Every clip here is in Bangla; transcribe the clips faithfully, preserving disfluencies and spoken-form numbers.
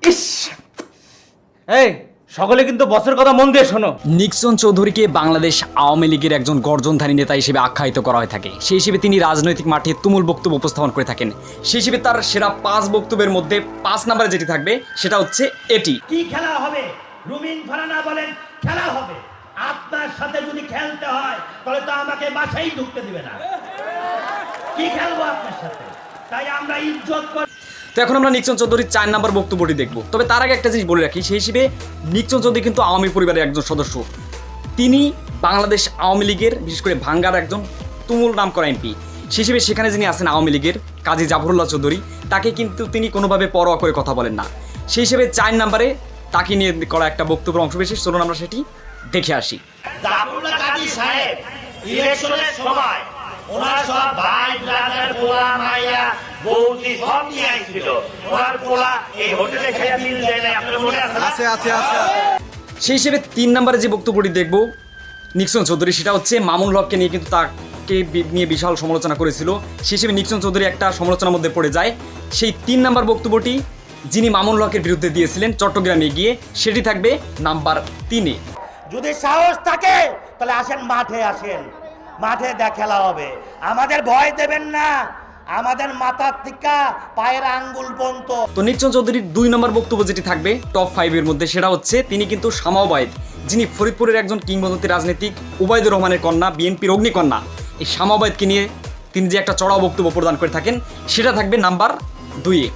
ইস এই সকলে কিন্তু বসের কথা মন দিয়ে শোনো। নিক্সন চৌধুরীকে বাংলাদেশ আওয়ামী লীগের একজন গর্জনধারী নেতা হিসেবে আখ্যায়িত করা হয়ে থাকে। সেই হিসেবে তিনি রাজনৈতিক মাঠে তুমুল বক্তব্য উপস্থাপন করে থাকেন। সেই হিসেবে তার সেরা পাঁচ বক্তব্যের মধ্যে পাঁচ নম্বরে যেটি থাকবে সেটা হচ্ছে এটি। কি খেলা হবে? রুমিন ফারানা বলেন খেলা হবে। আপনার সাথে যদি খেলতে হয় তাহলে তো আমাকে বাসায় ঢুকতে দিবে না। কি খেলবো আপনার সাথে? তাই আমরা ইজ্জত করি। তো এখন আমরা নিক্সন চৌধুরীর চার নম্বর বক্তব্যটি দেখব। তবে তার আগে একটা জিনিস বলে রাখি, সেই হিসেবে নিক্সন চৌধুরী কিন্তু আওয়ামী পরিবারের একজন সদস্য। তিনি বাংলাদেশ আওয়ামী লীগের বিশেষ করে ভাঙ্গার একজন তুমুল নাম করা এমপি। সেই হিসেবে সেখানে যিনি আছেন আওয়ামী লীগের কাজী জাফরুল্লাহ চৌধুরী, তাকে কিন্তু তিনি কোনোভাবে পরোয়া করে কথা বলেন না। সেই হিসেবে চার নম্বরে তাকে নিয়ে করা একটা বক্তব্যের অংশ বিশেষ, চলুন আমরা সেটি দেখে আসি। জাফরুল্লাহ কাজী সাহেব ইলেকশনের সময় ওনার সব ভাই ব্রাদার পোলা মাইয়া বৌদি সব নিয়ে আইছিল। ওনার পোলা এই হোটেলে খেয়ে মিল দেয় না, আপনার মনে আছে? আছে আছে। সেই হিসেবে তিন নম্বরে যে বক্তব্যটি দেখব নিক্সন চৌধুরী, সেটা হচ্ছে মামুন হককে নিয়ে কিন্তু তাকে নিয়ে বিশাল সমালোচনা করেছিল। সেই হিসেবে নিক্সন চৌধুরী একটা সমালোচনার মধ্যে পড়ে যায়। সেই তিন নম্বর বক্তব্যটি যিনি মামুন হকের বিরুদ্ধে দিয়েছিলেন চট্টগ্রামে গিয়ে, সেটি থাকবে নাম্বার তিনে। যদি সাহস থাকে তাহলে আসেন, মাঠে আসেন, মাঠে খেলা হবে। আমাদের ভয় দেবেন না, আমাদের মাথার থেকে পায়ের আঙ্গুল পর্যন্ত। তো নিক্সন চৌধুরীর দুই নম্বর বক্তব্য যেটি থাকবে টপ ফাইভের মধ্যে, সেটা হচ্ছে তিনি কিন্তু শামা ওবায়েদ, যিনি ফরিদপুরের একজন কিংবদন্তি রাজনীতিক, ওবায়দুর রহমানের কন্যা, বিএনপির অগ্নিকন্যা, এই শামা ওবায়েদকে নিয়ে তিনি যে একটা চড়াও বক্তব্য প্রদান করে থাকেন, সেটা থাকবে নাম্বার দুইয়ে।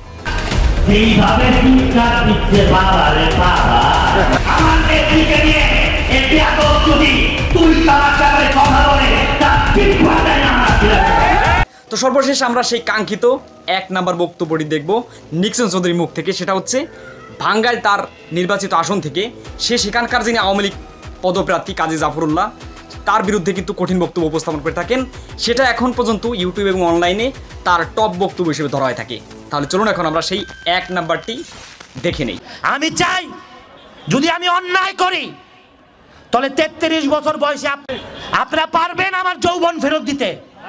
তো সর্বশেষ আমরা সেই কাঙ্ক্ষিত এক নাম্বার বক্তব্যটি দেখব নিক্সন চৌধুরীর মুখ থেকে। সেটা হচ্ছে ভাঙ্গায় তার নির্বাচিত আসন থেকে সে সেখানকার যিনি আওয়ামী লীগ পদপ্রার্থী কাজী জাফরুল্লাহ, তার বিরুদ্ধে কিন্তু কঠিন বক্তব্য উপস্থাপন করে থাকেন। সেটা এখন পর্যন্ত ইউটিউব এবং অনলাইনে তার টপ বক্তব্য হিসেবে ধরা হয়ে থাকে। তাহলে চলুন এখন আমরা সেই এক নাম্বারটি দেখে নেই। আমি চাই যদি আমি অন্যায় করি তাহলে তেত্রিশ বছর বয়সে আপনারা পারবেন আমার যৌবন ফেরত দিতে?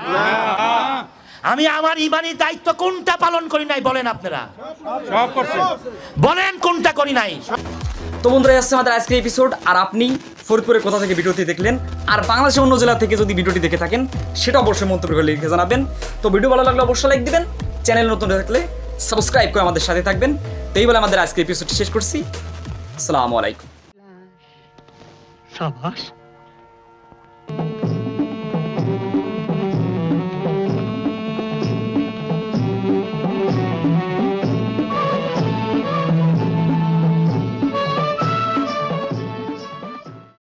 আমি আমার ইমানি দায়িত্ব কোনটা পালন করি নাই বলেন? আপনারা সব করছেন, বলেন কোনটা করি নাই? তো বন্ধুরা, আসছে আমাদের আজকের এপিসোড। আর আপনি ফরিদপুরের কোথা থেকে ভিডিওটি দেখলেন, আর বাংলাদেশের অন্য জেলা থেকে যদি ভিডিওটি দেখে থাকেন, সেটা অবশ্যই মন্তব্য করে লিখে জানাবেন। তো ভিডিও ভালো লাগলে অবশ্যই লাইক দিবেন, চ্যানেল নতুন থাকলে সাবস্ক্রাইব করে আমাদের সাথে থাকবেন। তো এই বলে আমাদের আজকের এপিসোডটি শেষ করছি। আসসালামু আলাইকুম।